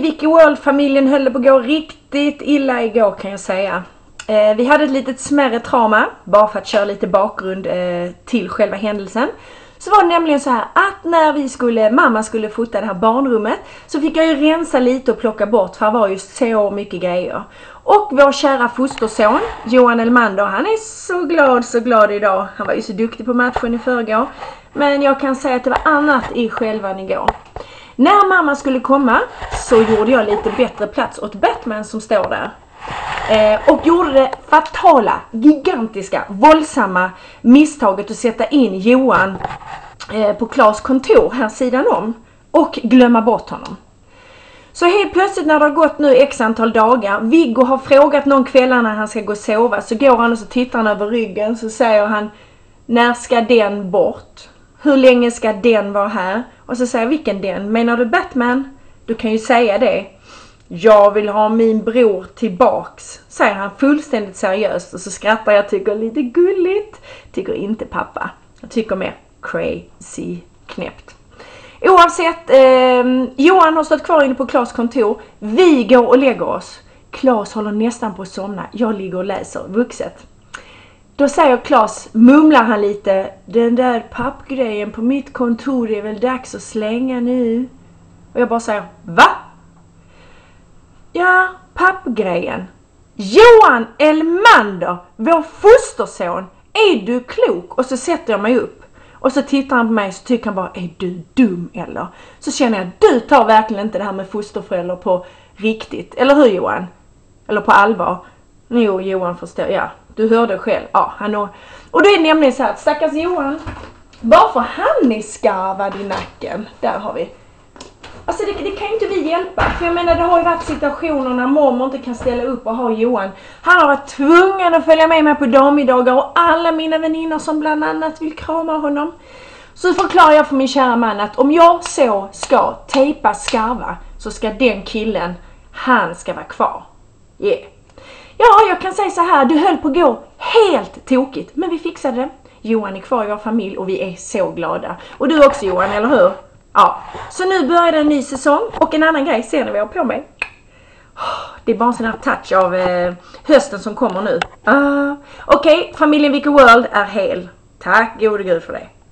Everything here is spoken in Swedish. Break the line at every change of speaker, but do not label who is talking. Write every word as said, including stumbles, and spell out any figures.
Vicky World-familjen höll det på att gå riktigt illa igår, kan jag säga. Eh, vi hade ett litet smärre trauma, bara för att köra lite bakgrund eh, till själva händelsen. Så var det nämligen så här att när vi skulle, mamma skulle fota det här barnrummet, så fick jag ju rensa lite och plocka bort, för det var ju så mycket grejer. Och vår kära fosterson, Johan Elmander, han är så glad, så glad idag. Han var ju så duktig på matchen i förrgår. Men jag kan säga att det var annat i själva igår. När mamma skulle komma så gjorde jag lite bättre plats åt Batman som står där. Eh, och gjorde det fatala, gigantiska, våldsamma misstaget att sätta in Johan eh, på Klas kontor här sidan om. Och glömma bort honom. Så helt plötsligt när det har gått nu x antal dagar, Viggo har frågat någon kvällar när han ska gå och sova, så går han och så tittar han över ryggen, så säger han: när ska den bort? Hur länge ska den vara här? Och så säger jag: vilken den? Menar du Batman? Du kan ju säga det. Jag vill ha min bror tillbaks, säger han fullständigt seriöst. Och så skrattar jag, tycker lite gulligt. Tycker inte pappa. Jag tycker mer crazy knäppt. Oavsett, eh, Johan har stått kvar inne på Klas kontor. Vi går och lägger oss. Klas håller nästan på att somna. Jag ligger och läser vuxet. Då säger Klas, mumlar han lite: den där pappgrejen på mitt kontor är väl dags att slänga nu. Och jag bara säger: va? Ja, pappgrejen. Johan Elmander, vår fosterson, är du klok? Och så sätter jag mig upp. Och så tittar han på mig, så tycker han bara: är du dum eller? Så känner jag, du tar verkligen inte det här med fosterföräldrar på riktigt. Eller hur, Johan? Eller på allvar? Jo, Johan förstår, ja. Du hörde själv. Ja, han och, och då är det nämligen så här, stackars Johan, varför han är skarvad i nacken? Där har vi. Alltså det, det kan ju inte vi hjälpa. För jag menar, det har ju varit situationer när mormor inte kan ställa upp och ha Johan. Han har varit tvungen att följa med mig på dammiddagar, och alla mina väninnor som bland annat vill krama honom. Så förklarar jag för min kära man att om jag så ska tejpa skarva, så ska den killen, han ska vara kvar. Yeah. Ja, jag kan säga så här, du höll på att gå helt tokigt, men vi fixade det. Johan är kvar i vår familj och vi är så glada. Och du också, Johan, eller hur? Ja, så nu börjar det en ny säsong. Och en annan grej ser ni vad jag har på mig. Det är bara en sån här touch av eh, hösten som kommer nu. uh, Okej, okay, familjen Vicky World är hel. Tack gode gud för det.